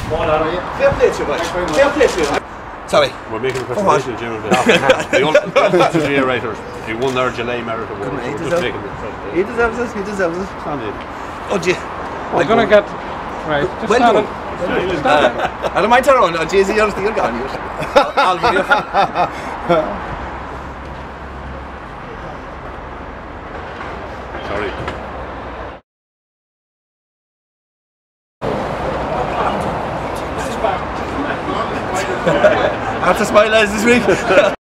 Fair play to you, boys. Fair play to you. Sorry. We're making a presentation of Jim. The R.T.E.G.A.A. writer. He won the R.T.E.G.A.A. merit award. He deserves it. He deserves it. Oh, gee. We're going to get... Right. Just well done. I don't mind turning on. Oh, Jay-Z, you're gone. I'll give you. Sorry. I have to smile as this week.